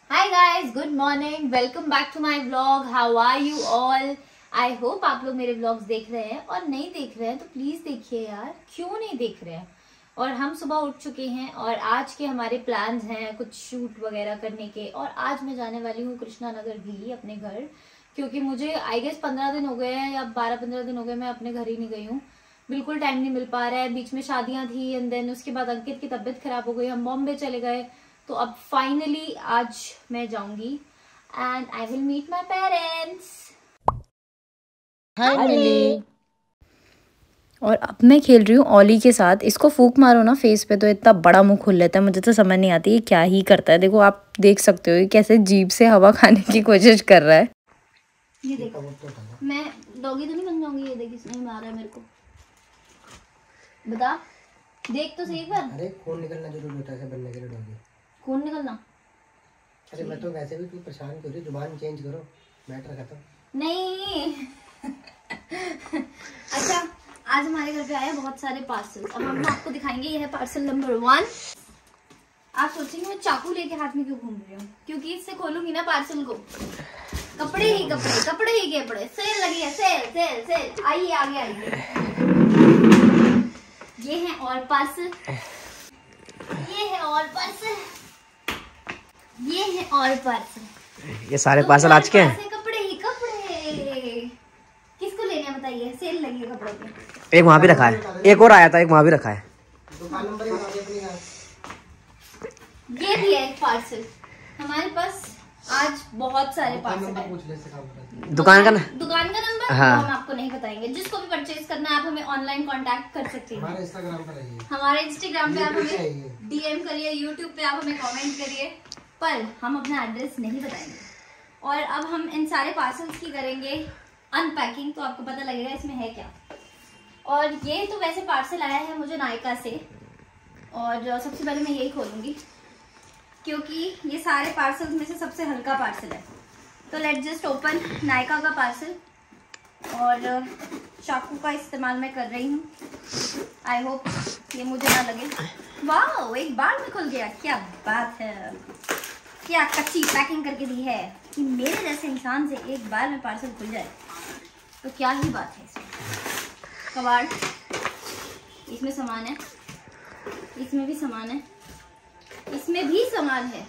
Hi guys, good morning, welcome back to my vlog. How are you all? I hope आप लोग मेरे vlogs देख रहे हैं, और नहीं देख रहे हैं तो प्लीज देखिए यार, क्यों नहीं देख रहे हैं। और हम सुबह उठ चुके हैं और आज के हमारे प्लान्स हैं कुछ शूट वगैरह करने के। और आज मैं जाने वाली हूँ कृष्णा नगर भी अपने घर, क्योंकि मुझे आई गेस 15 दिन हो गए हैं या 12-15 दिन हो गए मैं अपने घर ही नहीं गई हूँ। बिल्कुल टाइम नहीं मिल पा रहा है, बीच में शादियां थी एंड देन उसके बाद अंकित की तबीयत खराब हो गई, हम बॉम्बे चले गए। तो अब फाइनली आज मैं जाऊंगी and I will meet my parents. Hi Mili. और अब मैं खेल रही हूँ ओली के साथ। इसको फूंक मारो ना फेस पे तो इतना बड़ा मुंह खुल लेता है, मुझे तो समझ नहीं आती ये क्या ही करता है। देखो आप देख सकते हो ये कैसे जीभ से हवा खाने की कोशिश कर रहा है। ये देखो, मैं डॉगी तो नहीं बन जाऊंगी। ये देख इसने मारा है मेरे को, बता देख तो सही एक बार। अरे खून निकलना जरूरी होता है बनने के लिए डॉगी। खून निकलना? अरे मैं तो वैसे भी तू परेशान क्यों रही, जुबान चेंज करो, मैटर खत्म। नहीं अच्छा, आज हमारे घर पे आए बहुत सारे पार्सल। अब हम आपको दिखाएंगे। ये है पार्सल नंबर 1। आप सोचेंगे मैं चाकू लेके हाथ में क्यों घूम रही हूँ, क्योंकि इससे खोलूंगी ना पार्सल को। कपड़े ही कपड़े, कपड़े ही कपड़े। सेल लगी है, सेल सेल सेल। आइए आगे आइए। ये है और पार्सल, ये है और पार्सल, ये है और पार्सल। ये सारे पार्सल आज के हैं। कपड़े ही कपड़े। किसको लेने हैं बताइए? सेल लगी है कपड़े की। एक वहाँ भी रखा है, एक और आया था, एक वहाँ भी रखा है। दुकान नंबर ही बता दे अपनी यार। ये भी है एक पार्सल। हमारे पास आज बहुत सारे पार्सल है। दुकान का नंबर हाँ। हम आपको नहीं बताएंगे। जिसको भी परचेज करना है आप हमें ऑनलाइन कांटेक्ट कर सकते हैं। हमारे इंस्टाग्राम पर आइए, हमारे इंस्टाग्राम पे आप हमें डीएम करिए, यूट्यूब पे आप हमें कमेंट करिए, पर हम अपना एड्रेस नहीं बताएंगे। और अब हम इन सारे पार्सल्स की करेंगे अनपैकिंग, तो आपको पता लगेगा इसमें है क्या। और ये तो वैसे पार्सल आया है मुझे नायका से, और सबसे पहले मैं यही खोलूंगी क्योंकि ये सारे पार्सल्स में से सबसे हल्का पार्सल है। तो लेट्स जस्ट ओपन नायका का पार्सल। और चाकू का इस्तेमाल मैं कर रही हूँ। आई होप ये मुझे ना लगे। वाह, एक बार में खुल गया, क्या बात है। क्या कच्ची पैकिंग करके दी है कि मेरे जैसे इंसान से एक बार में पार्सल खुल जाए, तो क्या ही बात है। इसमें कबाड़, इसमें सामान है, इसमें भी सामान है, इसमें भी सामान है।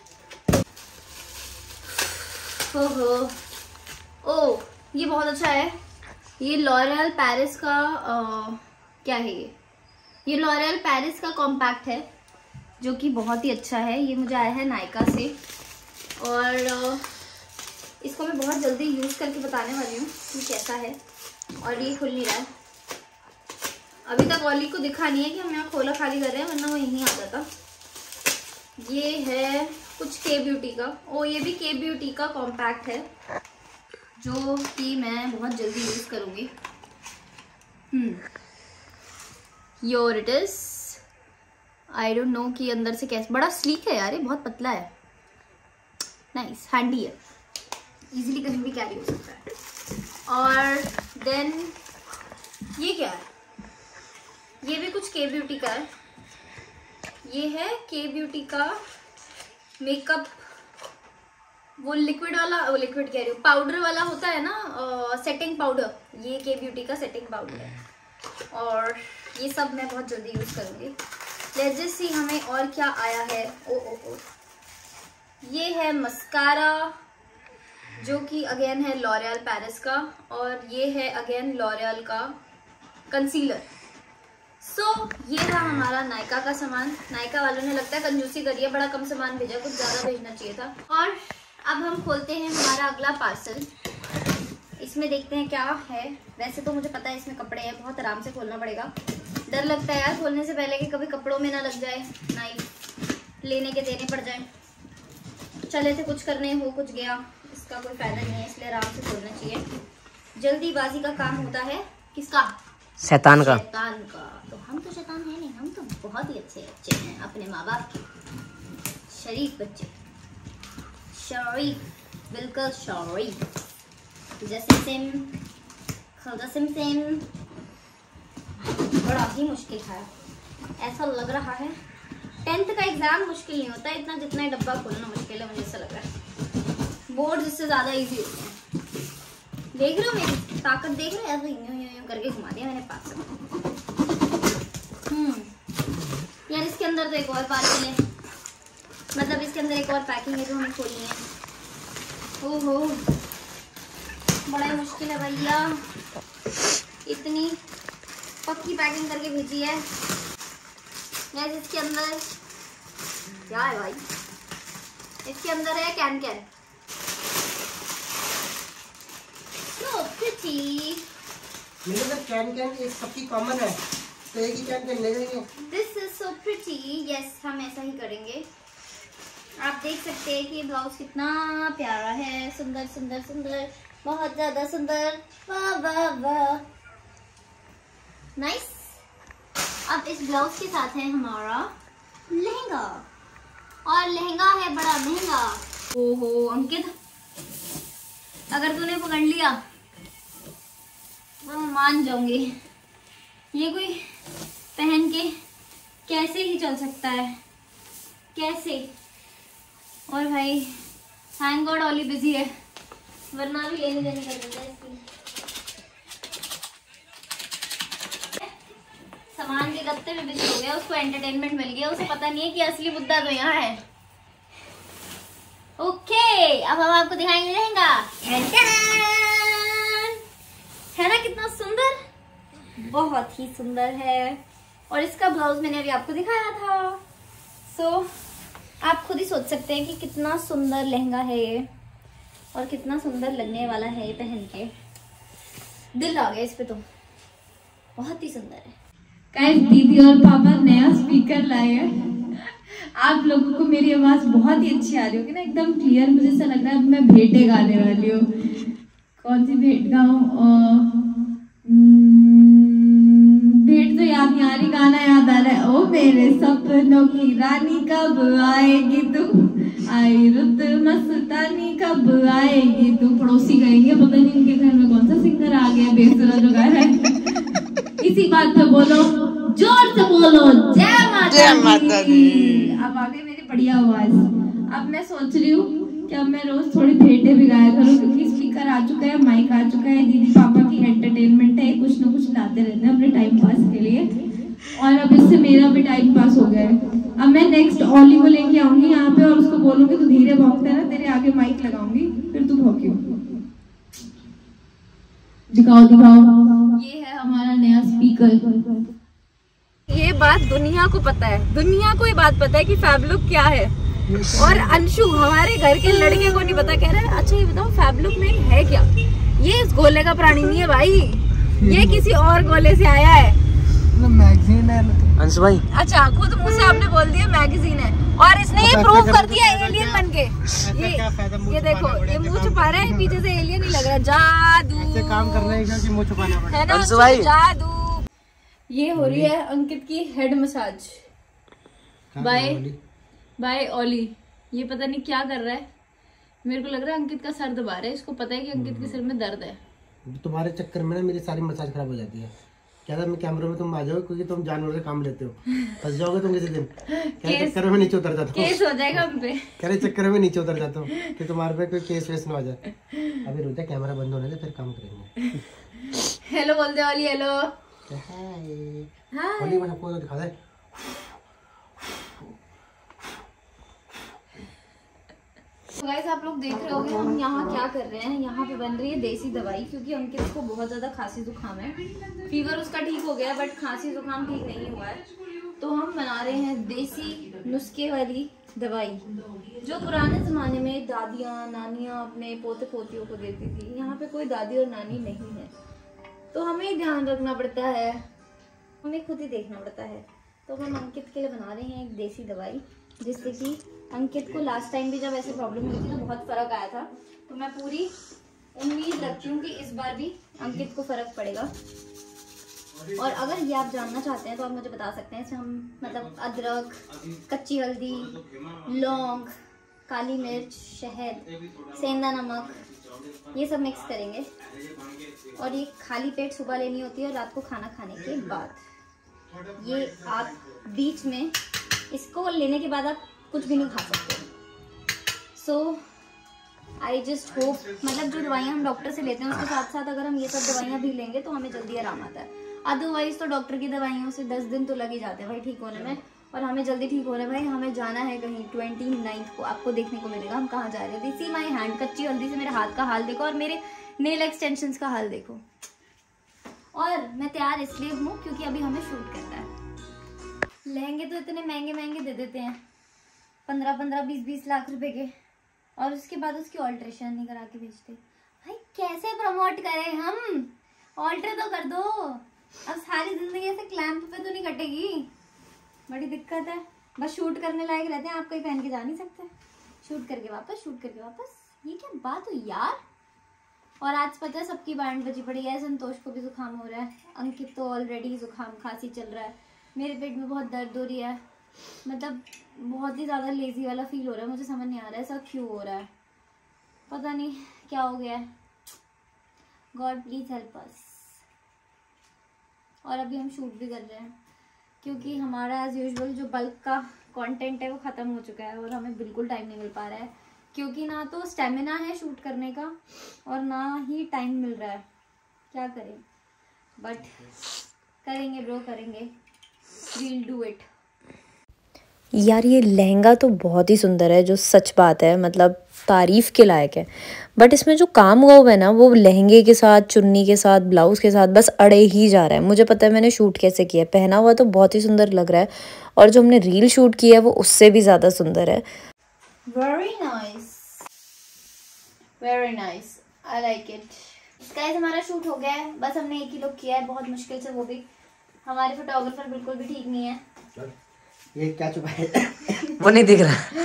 ओहो, ओ ये बहुत अच्छा है। ये लॉरियल पेरिस का क्या है ये लॉरियल पेरिस का कॉम्पैक्ट है, जो कि बहुत ही अच्छा है। ये मुझे आया है नायका से, और इसको मैं बहुत जल्दी यूज़ करके बताने वाली हूँ कि कैसा है। और ये खुल नहीं रहा है अभी तक। ओली को दिखा नहीं है कि हम यहाँ खोला खाली कर रहे हैं, वरना वो यहीं आ जाता। ये है कुछ के ब्यूटी का। ओ ये भी के ब्यूटी का कॉम्पैक्ट है, जो कि मैं बहुत जल्दी यूज़ करूँगी। Your it is. I don't know कि अंदर से कैसे। बड़ा स्लीक है यार, ये बहुत पतला है। नाइस, हैंडी है, इजीली कहीं भी कैरी हो सकता है। और देन ये क्या है? ये भी कुछ के ब्यूटी का है। ये है के ब्यूटी का मेकअप, वो लिक्विड वाला, वो लिक्विड कह रही हूँ, पाउडर वाला होता है ना, सेटिंग पाउडर। ये के ब्यूटी का सेटिंग पाउडर है। और ये सब मैं बहुत जल्दी यूज़ करूँगी। लेट्स जस्ट सी हमें और क्या आया है। ओ ये है मस्कारा, जो कि अगेन है लॉरियल पेरिस का, और ये है अगेन लॉरियल का कंसीलर। ये था हमारा नायका का सामान। नायका वालों ने लगता है कंजूसी करी है, बड़ा कम सामान भेजा, कुछ ज़्यादा भेजना चाहिए था। और अब हम खोलते हैं हमारा अगला पार्सल। इसमें देखते हैं क्या है। वैसे तो मुझे पता है इसमें कपड़े हैं, बहुत आराम से खोलना पड़ेगा। डर लगता है यार खोलने से पहले कि कभी कपड़ों में ना लग जाए, नाइफ लेने के देने पड़ जाए। चले थे कुछ करने, हो कुछ गया, इसका कोई फायदा नहीं है, इसलिए आराम से खोलना चाहिए। जल्दीबाजी का काम होता है किसका? शैतान का। शैतान का। तो हम तो शैतान है नहीं, हम तो बहुत ही अच्छे बच्चे हैं, अपने माँ बाप के शरीफ बच्चे। शरीफ, बिल्कुल शरीफ, जैसे सिम खुदा सिम सिम। बड़ा ही मुश्किल था, ऐसा लग रहा है 10th का एग्जाम मुश्किल नहीं होता इतना, जितना डब्बा खोलना मुश्किल है, मुझे ऐसा लग रहा है। बोर्ड इससे ज्यादा इजी होते हैं। देख रहे हो मेरी ताकत, देख रहे हो? ऐसे यूं करके घुमा दिया मैंने पास से। यार इसके अंदर तो एक और पार्सल है, मतलब इसके अंदर एक और पैकिंग है जो हमें खोलनी है। ओहो बड़ा ही मुश्किल है भैया, इतनी पक्की पैकिंग करके भेजी है। यार इसके अंदर क्या है भाई? इसके अंदर है कैन कैन। So pretty. मेरे तो कैन कैन एक सबकी कॉमन है, तो एक ही कैन कैन ले लेंगे। This is so pretty. Yes, हम ऐसा ही करेंगे। आप देख सकते हैं कि ये ब्लाउज कितना प्यारा है, सुंदर सुंदर सुंदर, बहुत ज्यादा सुंदर, वाह वाह वाह, नाइस। अब इस ब्लाउज के साथ है हमारा लहंगा, और लहंगा है बड़ा महंगा। ओहो अंकित, अगर तूने पकड़ लिया तो मान जाऊंगी। ये कोई पहन के कैसे ही चल सकता है, कैसे? और भाई थैंक गॉड ऑली बिजी है, वरना भी लेने देने कर देता है इसकी। सामान के गत्ते में बिजी हो गया, उसको एंटरटेनमेंट मिल गया, उसे पता नहीं है कि असली मुद्दा तो यहाँ है। ओके अब हम आपको दिखाएंगे लहंगा। है ना कितना सुंदर, बहुत ही सुंदर है। और इसका ब्लाउज मैंने अभी आपको दिखाया था। सो आप खुद ही सोच सकते हैं कि कितना सुंदर लहंगा है ये, और कितना सुंदर लगने वाला है ये पहन के। दिल आ गया इस पे, तो बहुत ही सुंदर है। गाइस दीदी और पापा नया स्पीकर लाए हैं। आप लोगों को मेरी आवाज बहुत ही अच्छी आ रही होगी ना, एकदम क्लियर। मुझे ऐसा लग रहा है अब मैं भेंटे गाने वाली हूँ। कौन सी भेंट गाऊं? भेंट तो याद नहीं आ रही, गाना याद आ रहा है। ओ मेरे सपनों की रानी कब आएगी तू, आई रुत मस्तानी कब आएगी तू। पड़ोसी कहेंगे पता नहीं उनके घर में कौन सा सिंगर आ गया बेसुरा जो गा रहा है। इसी बात पे बोलो, जोर से बोलो, जय माता दी। अब आ गई मेरी बढ़िया आवाज। अब मैं सोच रही हूँ कि अब मैं रोज थोड़ी भेंटे भी गाया करूँ, क्योंकि स्पीकर आ चुका है, माइक आ चुका है, दीदी पापा की एंटरटेनमेंट है, कुछ ना कुछ लाते रहते हैं अपने टाइम पास के लिए। और अब इससे मेरा भी टाइम पास हो गया है। अब मैं नेक्स्ट ऑली को लेके आऊंगी यहाँ पे, और उसको बोलूंगी तू धीरे भौंकता है ना, तेरे आगे माइक लगाऊंगी, फिर तू भौंकियो। दिखाओ दिखाओ, ये है हमारा नया स्पीकर। ये बात दुनिया को पता है, दुनिया को ये बात पता है कि फैबलुक क्या है, और अंशु हमारे घर के लड़के को नहीं पता। कह रहा है अच्छा ये बताओ फैबलुक में है क्या? ये इस गोले का प्राणी नहीं है भाई, ये किसी और गोले से आया है। मैगजीन है अंशु भाई। अच्छा खुद मुंह से आपने बोल दिया मैगजीन है, और इसने ये प्रूव कर दिया एलियन बन के। ये देखो ये मुंह छुपा रहा है, पीछे से एलियन ही लग रहा है। जादू ऐसे काम करना है कि मुंह छुपाना पड़ेगा है ना अंशु भाई, जादू। ये हो रही है अंकित की हेड मसाज बाय ओली। ये पता नहीं क्या कर रहा है, मेरे को लग रहा है अंकित का सर दबा रहा है। इसको पता है कि अंकित के सिर में दर्द है। तुम्हारे चक्कर में ना मेरी सारी मसाज खराब हो जाती है। क्या था मैं कैमरे में तुम आ जाओ, क्योंकि तुम जानवर से काम लेते हो, फंस जाओगे तुम किसी दिन। क्या चक्कर में नीचे उतर जाता हूँ, केस हो जाएगा हम पे। कह रहे चक्कर में नीचे उतर जाता हूँ कि तुम्हारे पे कोई केस वेस ना हो जाए। अभी रुक जा, कैमरा बंद होने दे फिर काम करेंगे। हेलो बोल दे ओली। हेलो ओली, मैं सबको दिखा दे। तो गाइस आप लोग देख रहे होंगे हम यहाँ क्या कर रहे हैं। यहाँ पे बन रही है देसी दवाई, क्योंकि अंकित को बहुत ज्यादा खांसी जुकाम है। फीवर उसका ठीक हो गया, बट खांसी जुकाम ठीक नहीं हुआ है। तो हम बना रहे हैं देसी नुस्खे वाली दवाई, जो पुराने जमाने में दादियाँ नानियाँ अपने पोते पोतियों को देती थी। यहाँ पे कोई दादी और नानी नहीं है, तो हमें ध्यान रखना पड़ता है, हमें खुद ही देखना पड़ता है। तो हम अंकित के लिए बना रहे हैं एक देसी दवाई, जिससे कि अंकित को लास्ट टाइम भी जब ऐसे प्रॉब्लम हुई थी तो बहुत फ़र्क आया था। तो मैं पूरी उम्मीद रखती हूँ कि इस बार भी अंकित को फ़र्क पड़ेगा। और अगर ये आप जानना चाहते हैं तो आप मुझे बता सकते हैं। इसमें हम मतलब अदरक, कच्ची हल्दी, लौंग, काली मिर्च, शहद, सेंधा नमक, ये सब मिक्स करेंगे। और ये खाली पेट सुबह लेनी होती है, और रात को खाना खाने के बाद। ये आप बीच में इसको लेने के बाद आप कुछ भी नहीं खा सकते। सो आई जस्ट होप, मतलब जो दवाइयाँ हम डॉक्टर से लेते हैं उसके साथ साथ अगर हम ये सब दवाइयाँ भी लेंगे तो हमें जल्दी आराम आता है। अदरवाइज तो डॉक्टर की दवाइयों से 10 दिन तो लग ही जाते हैं भाई ठीक होने में, और हमें जल्दी ठीक हो रहा है भाई। हमें जाना है कहीं 29 को, आपको देखने को मिलेगा हम कहाँ जा रहे थे। सी माई हैंड, कच्ची हल्दी से मेरे हाथ का हाल देखो और मेरे नेल एक्सटेंशंस का हाल देखो। और मैं तैयार इसलिए हूँ क्योंकि अभी हमें शूट करना है। लहंगे तो इतने महंगे महंगे दे देते हैं, 15-15, 20-20 लाख रुपए के, और उसके बाद उसकी ऑल्ट्रेशन नहीं करा के भेजते। भाई कैसे प्रमोट करें हम, ऑल्टर तो कर दो। अब सारी जिंदगी ऐसे क्लैंप पे तो नहीं कटेगी, बड़ी दिक्कत है। बस शूट करने लायक रहते हैं, आप कहीं पहन के जा नहीं सकते। शूट करके वापस, शूट करके वापस, ये क्या बात हुई यार। और आज पता है सबकी बैंड बजी पड़ी है। संतोष को भी जुकाम हो रहा है, अंकित तो ऑलरेडी जुकाम खांसी चल रहा है, मेरे पेट में बहुत दर्द हो रही है, मतलब बहुत ही ज़्यादा लेजी वाला फील हो रहा है। मुझे समझ नहीं आ रहा है सब क्यों हो रहा है, पता नहीं क्या हो गया है। God please help us. और अभी हम शूट भी कर रहे हैं क्योंकि हमारा एज यूजुअल जो बल्क का कंटेंट है वो ख़त्म हो चुका है और हमें बिल्कुल टाइम नहीं मिल पा रहा है, क्योंकि ना तो स्टेमिना है शूट करने का और ना ही टाइम मिल रहा है। क्या करें, बट करेंगे ब्रो, करेंगे, वील डू इट। यार ये लहंगा तो बहुत ही सुंदर है, जो सच बात है, मतलब तारीफ के लायक है। बट इसमें जो काम हुआ हुआ है ना, वो लहंगे के साथ, चुन्नी के साथ, ब्लाउज के साथ बस अड़े ही जा रहा है। मुझे पता है मैंने शूट कैसे किया, पहना हुआ तो बहुत ही सुंदर लग रहा है, और जो हमने रील शूट किया है वो उससे भी ज़्यादा सुंदर है। Very nice, very nice, I like it. Guys हमारा शूट हो गया है, बस हमने एक ही लुक किया है, बहुत मुश्किल से, वो भी हमारे फोटोग्राफर बिल्कुल भी ठीक नहीं है। ये क्या छुपा है? वो नहीं दिख रहा।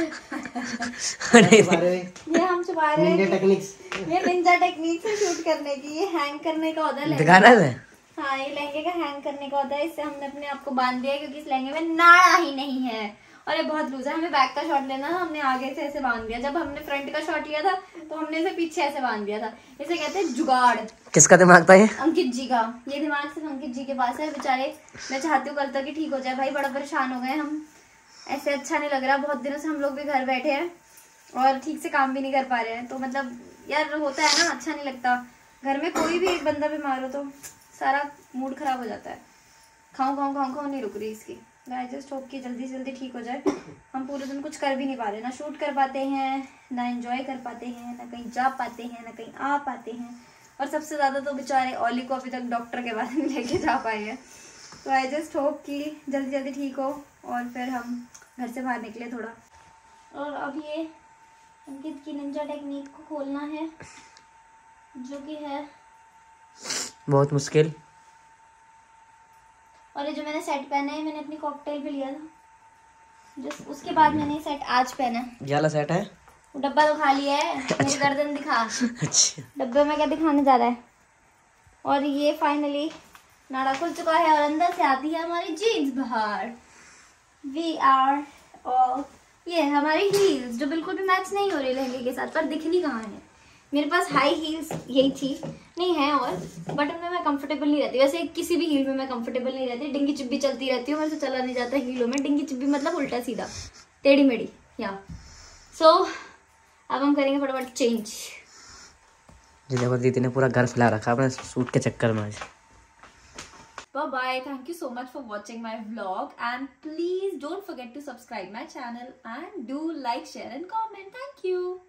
ये हम छुपा रहे हैं टेक्निक्स, ये निंजा टेक्निक है शूट करने की। ये हैंग करने का होता है, दिखाना है। हाँ, ये लहंगे का हैंग करने का होता है। इससे हमने अपने आप को बांध दिया क्योंकि इस लहंगे में नाड़ा ही नहीं है और ये बहुत लूज है। हमें बैक का शॉट लेना था, हमने आगे से ऐसे बांध दिया। जब हमने फ्रंट का शॉट लिया था तो हमने इसे पीछे ऐसे बांध दिया था। इसे कहते हैं जुगाड़। किसका दिमाग था ये? अंकित जी का। ये दिमाग सिर्फ अंकित जी के पास है बेचारे। मैं चाहती हूँ कल तक ही ठीक हो जाए भाई, बड़ा परेशान हो गए हम, ऐसे अच्छा नहीं लग रहा। बहुत दिनों से हम लोग भी घर बैठे हैं और ठीक से काम भी नहीं कर पा रहे हैं, तो मतलब यार होता है ना, अच्छा नहीं लगता। घर में कोई भी एक बंदा बीमार हो तो सारा मूड खराब हो जाता है। खाऊं खाऊं खाऊं खाऊं नहीं रुक रही इसकी। आई जस्ट होप कि जल्दी से जल्दी ठीक हो जाए। हम पूरे दिन कुछ कर भी नहीं पा रहे, ना शूट कर पाते हैं, ना एंजॉय कर पाते हैं, ना कहीं जा पाते हैं, ना कहीं आ पाते हैं। और सबसे ज़्यादा तो बेचारे ओली को अभी तक डॉक्टर के पास नहीं लेके जा पाए हैं। तो आई जस्ट होप कि जल्दी जल्दी ठीक हो और फिर हम घर से बाहर निकले थोड़ा। और अब ये अंकित की निंजा टेक्निक को खोलना है, जो कि है बहुत मुश्किल। और ये जो मैंने सेट पहना है, मैंने अपनी कॉकटेल पे लिया था, जो उसके बाद मैंने ये सेट आज पहना है। ये वाला सेट है, वो डब्बा तो खा लिया है। मेरी गर्दन दिखा। अच्छा, डब्बे में क्या दिखाने जा रहा है। और ये फाइनली नाड़ा खुल चुका है और अंदर से आती है हमारी जीन्स बाहर। वी आर और ये हमारी हील्स, जो बिल्कुल भी मैच नहीं हो रही लहंगे के साथ, पर दिखनी कहाँ है। मेरे पास हाई हील्स यही थी, नहीं है और, बट उनमें मैं कंफर्टेबल नहीं रहती। वैसे किसी भी हील में मैं कंफर्टेबल नहीं रहती, डिंगी चिब्बी चलती रहती हूँ, मेरे से चला नहीं जाता हीलों में। डिंगी चिब्बी मतलब उल्टा सीधा, टेढ़ी मेढ़ी। या सो अब हम करेंगे फटाफट चेंज। जी देखो दीदी ने पूरा घर फैला रखा अपने सूट के चक्कर में। Bye bye. Thank you so much for watching my vlog, and please don't forget to subscribe my channel and do like, share and comment. Thank you.